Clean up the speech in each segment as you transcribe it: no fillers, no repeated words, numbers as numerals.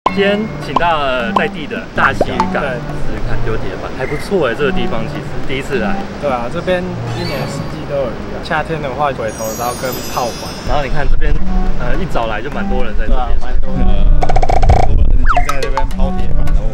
今天请到了在地的大溪渔港，试试看丢铁板，还不错哎，这个地方其实第一次来。 对啊，这边一年四季都有鱼啊。夏天的话，鬼头刀跟炮管。 然后你看这边，一早来就蛮多人在这边， 蛮多人， 很多人已经在这边抛铁板了。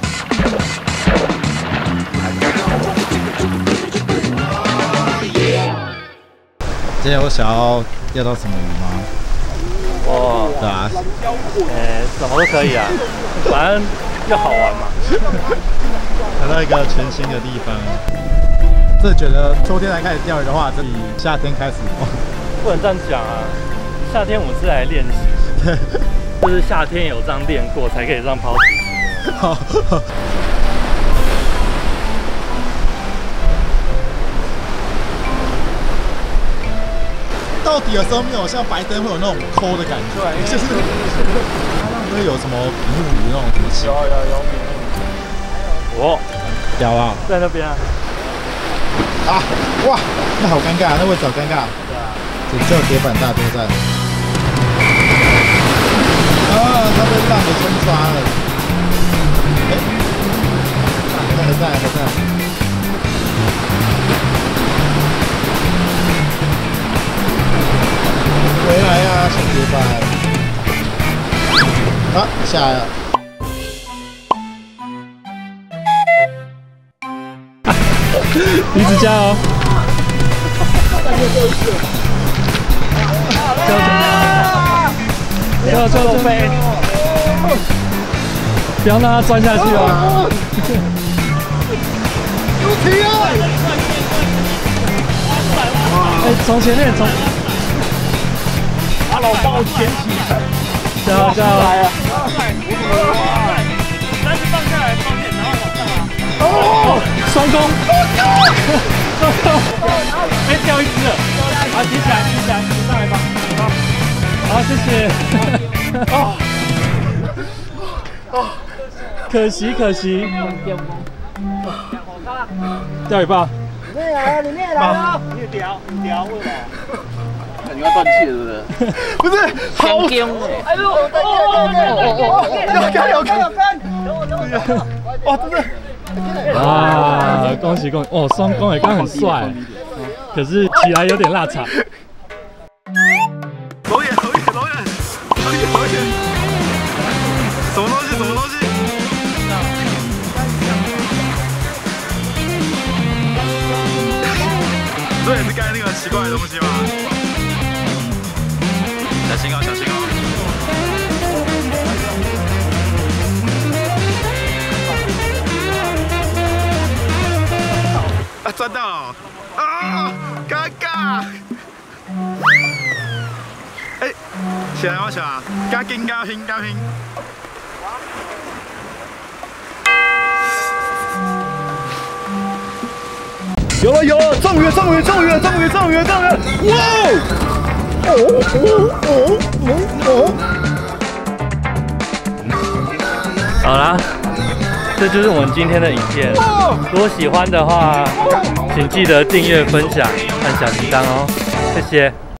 今天有想要钓到什么鱼吗？ 哇， 对啊， 什么都可以啊，反正要好玩嘛。 来到一个全新的地方，真的觉得秋天才开始钓鱼的话，这比夏天开始不能这样讲啊，夏天我们是来练习，就是夏天有这样练过才可以这样抛起。 到底有时候没有像白灯会有那种抠的感觉，对，就是会有什么比目鱼那种什么气。 有。 哦， 屌啊！ 在那边啊。 啊！哇，那好尴尬，那位置好尴尬。 对啊。 拯救铁板大作战。啊，他被浪给冲刷了。哎，还在。回来呀，小铁板！啊，下来了。 鼻子加油！跳飞！不要让它钻下去哦！ 不停啊！ 从前面从。把老包捡起来，加油！来啊！但是放下来方便，然后往上啊！哦，双攻！哎，掉一只了！好，提起来，上来吧！好，谢谢。可惜。钓一半。 你来了！你屌，为什么？你要断气是不是？ 不是，好惊哎呦！ 有看！哇，真的！ 啊，恭喜！哦，双攻也刚很帅，可是起来有点落差。 走远！什么东西？这也是刚才那个奇怪的东西吗？小心哦！啊，抓到了！啊，尴尬！哎，起来！加劲！有了！中鱼了！哇！ 好啦，这就是我们今天的影片。如果喜欢的话，请记得订阅、分享、按小铃铛哦，谢谢。